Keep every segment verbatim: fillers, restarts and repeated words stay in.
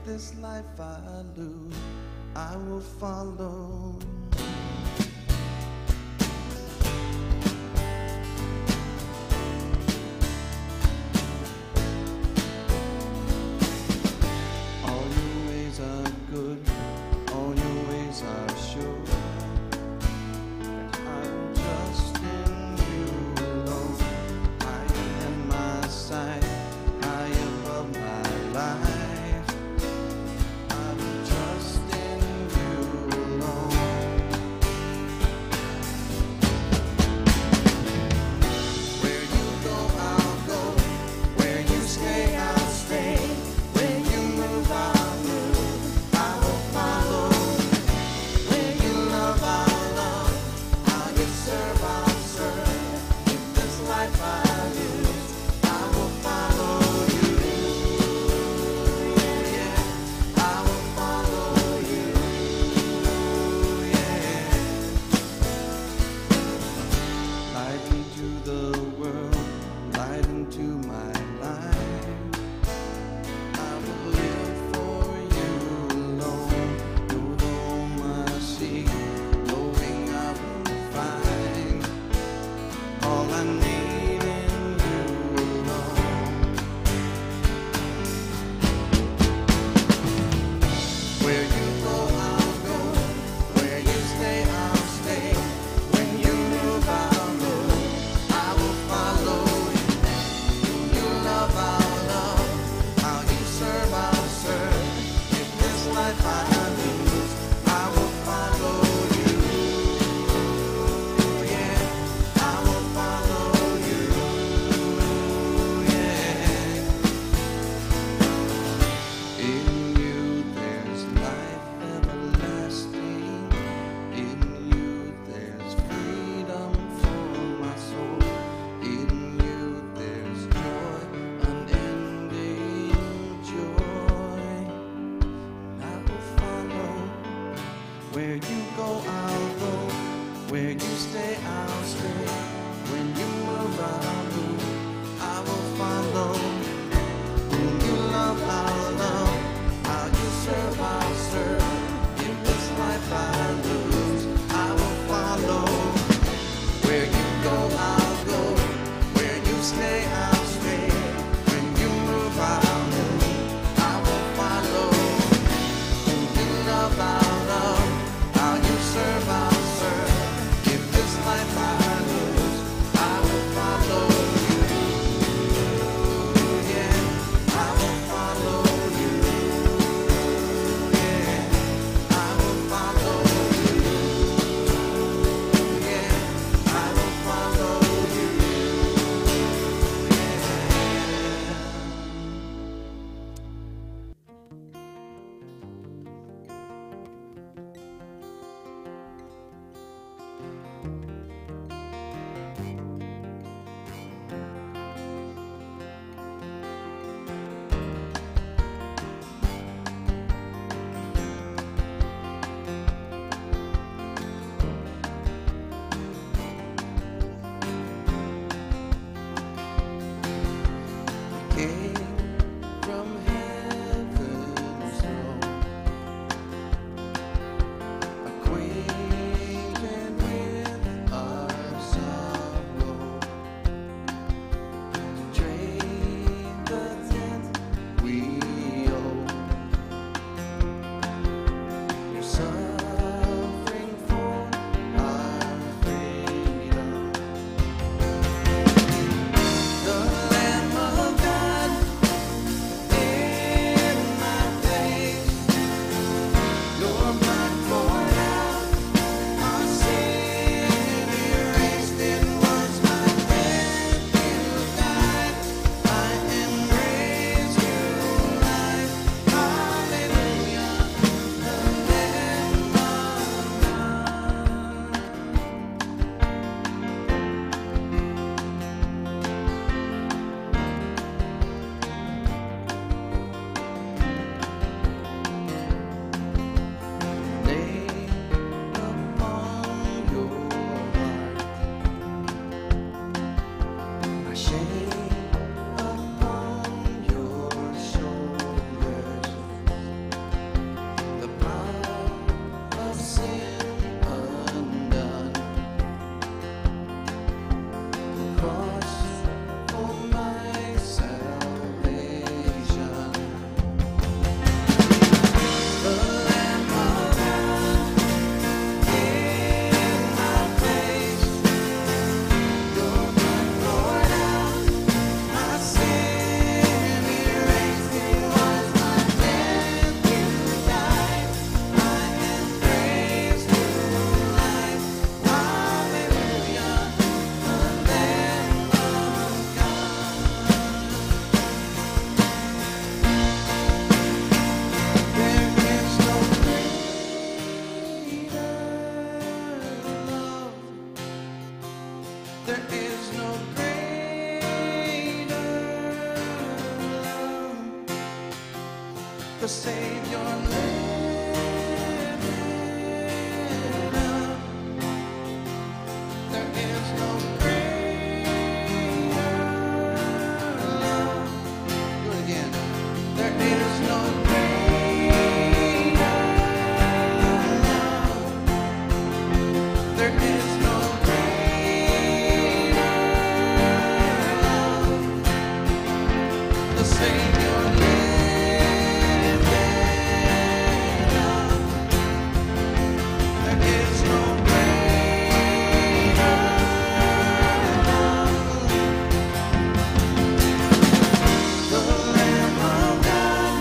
this life I lose, I will follow. All your ways are good, all your ways are sure. I'm just in you alone. I am my sight, high above my life. I'm just in you alone. Where you go, I'll go. Where you stay, I'll stay. Where you move, I'll move. I will follow. Where you love, I'll love. How you serve, I'll serve. If this life I lose, I will follow you. Yeah, I will follow you. Yeah. Light into the world, light into my life. I will live for you alone. You're the home I seek, knowing I will find all I need in you alone. Where you go, I'll go. Where you stay, I'll stay. When you move, I'll move. I will follow you. Who you love, I'll love. How you serve, I'll serve. If this life I lose, I will follow you. Yeah, I will follow you. Yeah. In you there's life everlasting. In you there's freedom for my soul. In you there's joy, unending joy. I will follow. Where you go, I'll go. Where you stay, I'll stay. When you move, I'll move. I will follow. Whom you love, I'll love. How you serve, I'll serve. If this life I lose, I will follow. Where you go, I'll go. Where you stay, I'll stay. When you move, I'll move. I will follow. Whom you love, I'll love. How you serve, I'll serve. If this life I lose, I will follow. Savior living up. There is no greater love. Do it again. There is no greater love. There is no greater love. The Savior living up. There is no greater love. The Lamb of God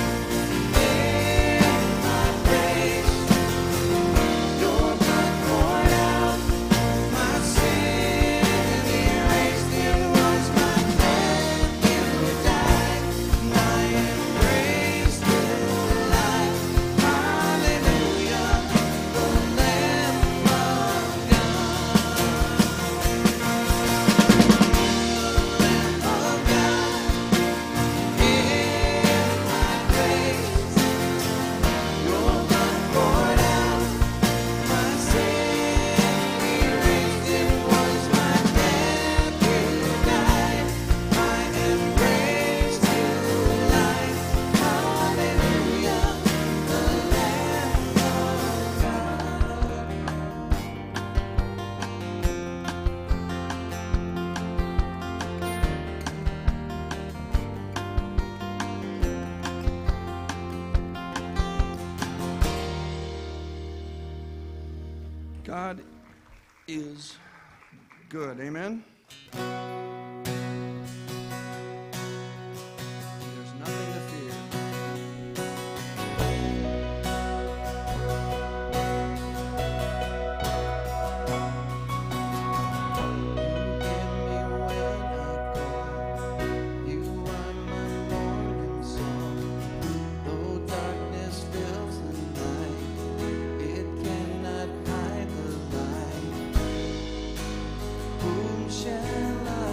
in my place. Your blood poured out, my sin erased. It was my death you died, my embrace to life. Hallelujah, the Lamb of God. Lamb of God in my place. Your blood poured out, my sin erased. It was my death you died, my embrace to life. Hallelujah, the Lamb of God. God is good. Amen. There's nothing to fear. You are my morning song. Though darkness fills the night, it cannot hide the light. Whom shall I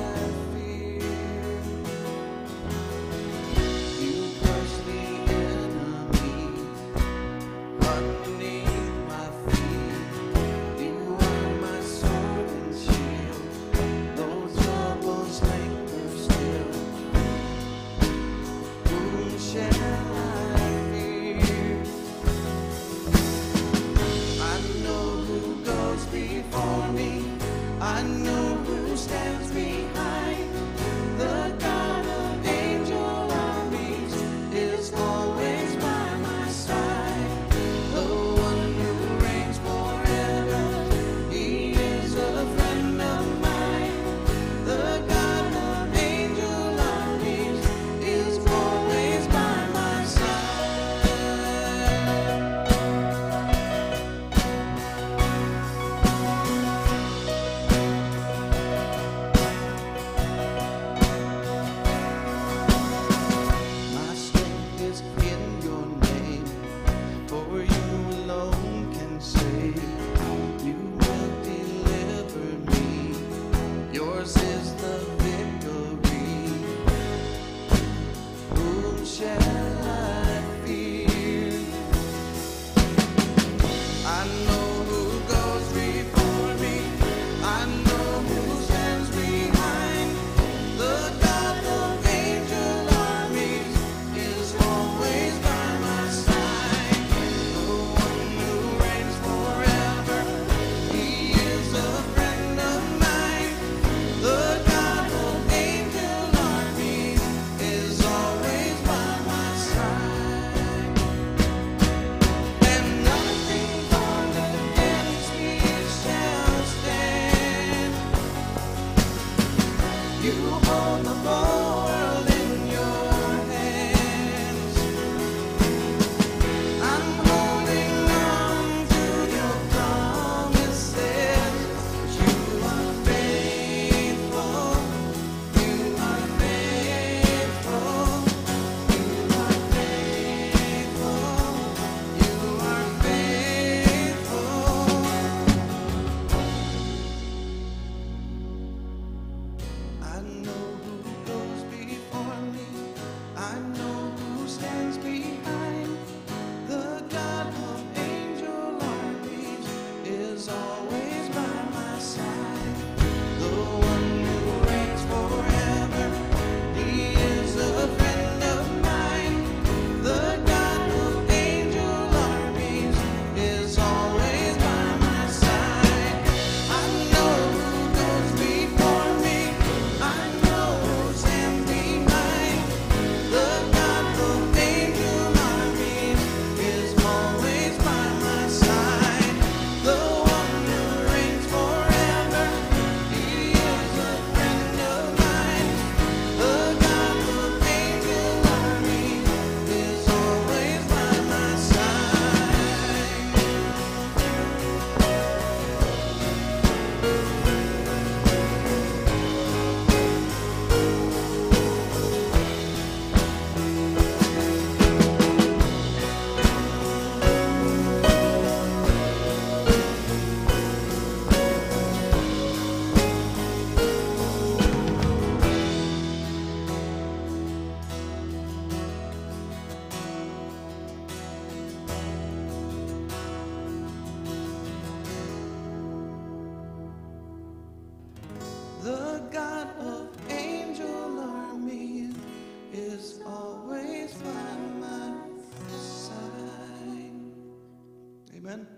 Amen.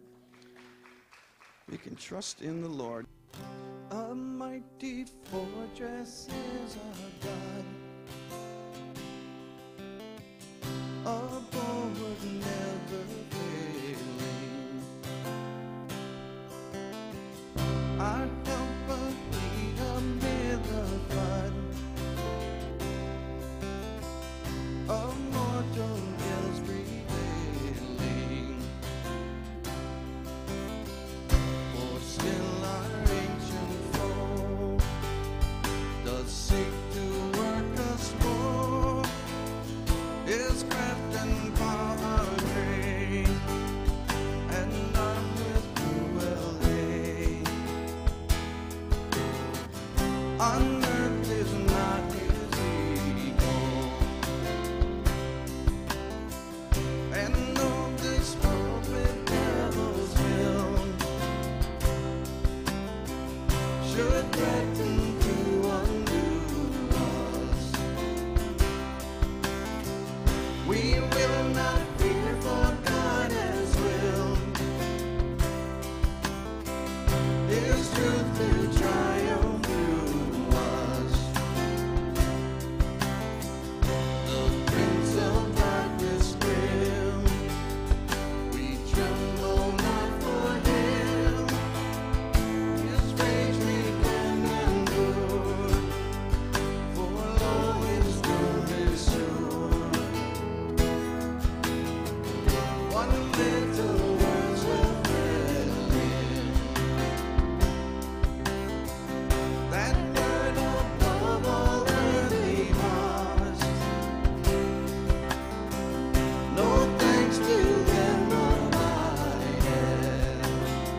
We can trust in the Lord. A mighty fortress is our God. A bulwark never failing. Our helper, He amid the flood. A mortal is prevailing. For still our ancient foe does seek to work us more. His craft and power great, and armed with cruel aid. On earth is not his equal, and though this world with devils filled should threaten to undo us, we will not fear, for God has willed His truth to triumph through us. The Prince of Darkness grim, we tremble not for Him. His rage we can endure, for lo, His doom is sure. One little words will thrill Him, that word above all earthly must. No thanks to them abideth.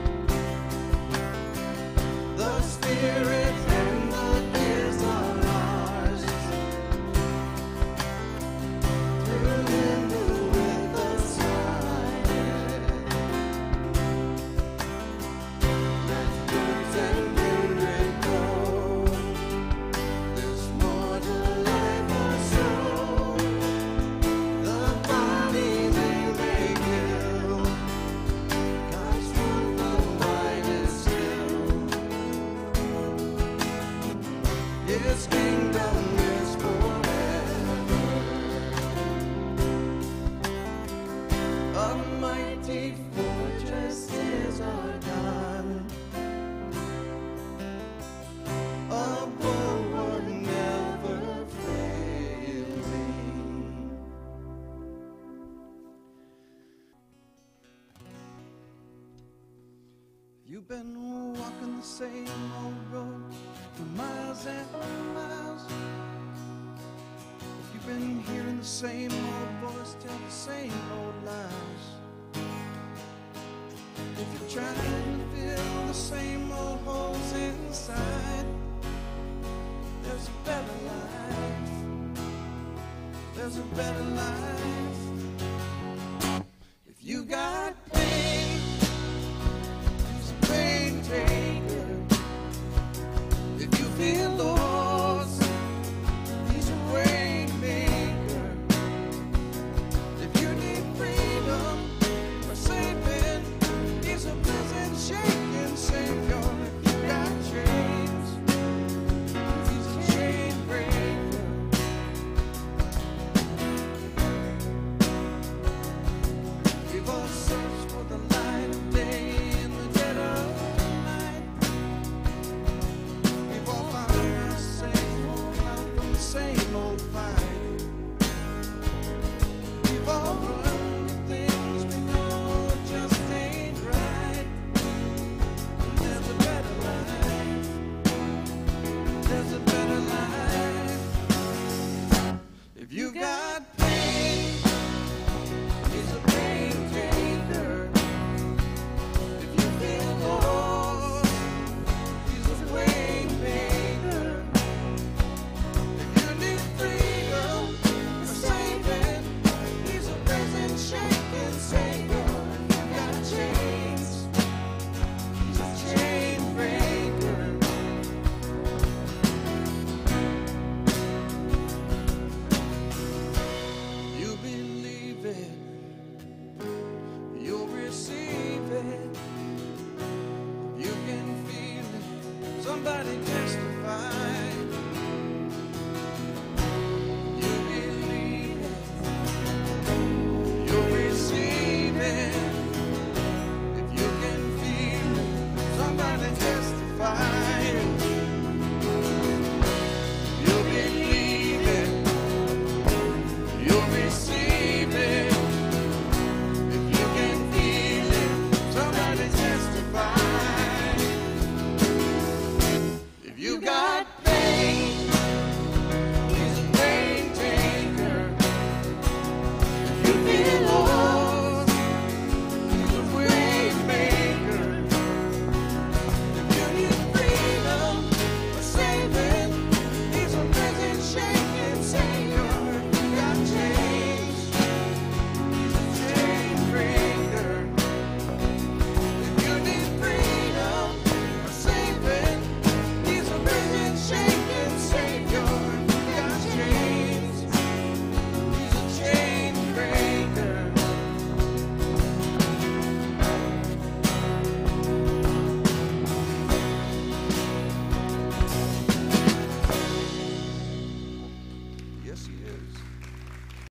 The Spirit and the gifts are ours, through Him who with us sideth. Let goods and kindred go, this mortal life or so. The body they may kill, God's truth abideth still. His kingdom is forever. A mighty fortress is our God. A bulwark never failing. You've been walking the same old road for miles and miles. If you've been hearing the same old voice tell the same old lies. If you're trying to fill the same old holes inside, there's a better life. There's a better life